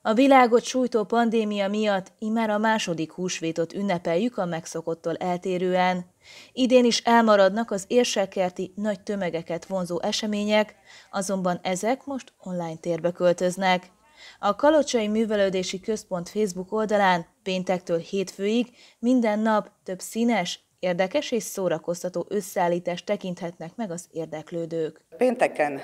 A világot sújtó pandémia miatt immár a második húsvétot ünnepeljük a megszokottól eltérően. Idén is elmaradnak az érsekkerti nagy tömegeket vonzó események, azonban ezek most online térbe költöznek. A Kalocsai Művelődési Központ Facebook oldalán péntektől hétfőig minden nap több színes, érdekes és szórakoztató összeállítást tekinthetnek meg az érdeklődők. Pénteken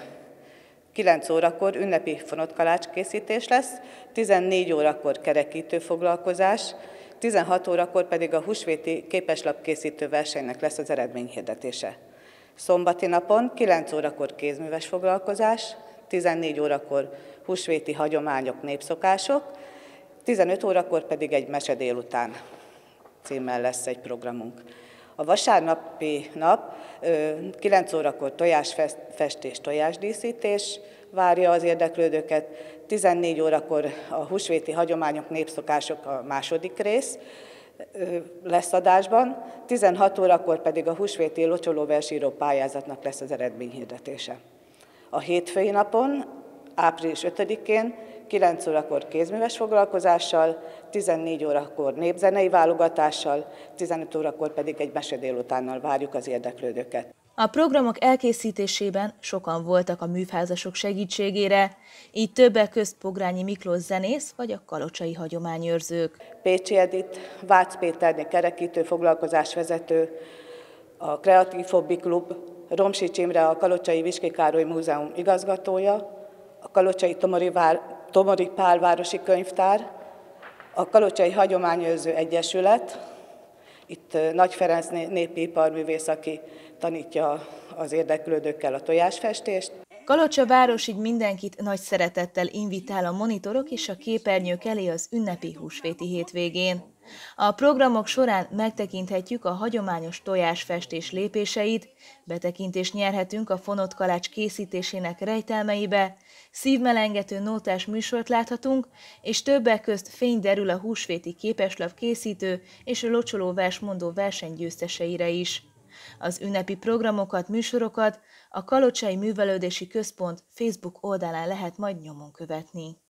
9 órakor ünnepi fonott készítés lesz, 14 órakor kerekítő foglalkozás, 16 órakor pedig a húsvéti képeslapkészítő versenynek lesz az eredményhirdetése. Szombati napon 9 órakor kézműves foglalkozás, 14 órakor húsvéti hagyományok, népszokások, 15 órakor pedig egy mese délután címmel lesz egy programunk. A vasárnapi nap 9 órakor tojásfestés, tojásdíszítés várja az érdeklődőket, 14 órakor a húsvéti hagyományok, népszokások a második rész lesz adásban, 16 órakor pedig a húsvéti locsolóversíró pályázatnak lesz az eredményhirdetése. A hétfői napon, április 5-én 9 órakor kézműves foglalkozással, 14 órakor népzenei válogatással, 15 órakor pedig egy mese délutánnal várjuk az érdeklődőket. A programok elkészítésében sokan voltak a műfázasok segítségére, így többek közt Pogrányi Miklós zenész vagy a kalocsai hagyományőrzők. Pécsi Edith, Vácz Péterné kerekítő foglalkozásvezető, a Kreatív Hobby Klub, Romsics Imre a Kalocsai Viski Károly Múzeum igazgatója, a Kalocsai Tomori Pál Városi Könyvtár, a Kalocsai Hagyományőrző Egyesület, itt Nagy Ferenc népi iparművész, aki tanítja az érdeklődőkkel a tojásfestést. Kalocsa város így mindenkit nagy szeretettel invitál a monitorok és a képernyők elé az ünnepi húsvéti hétvégén. A programok során megtekinthetjük a hagyományos tojásfestés lépéseit, betekintést nyerhetünk a fonott kalács készítésének rejtelmeibe, szívmelengető nótás műsort láthatunk, és többek közt fény derül a húsvéti képeslap készítő és a locsolóversmondó verseny győzteseire is. Az ünnepi programokat, műsorokat a Kalocsai Művelődési Központ Facebook oldalán lehet majd nyomon követni.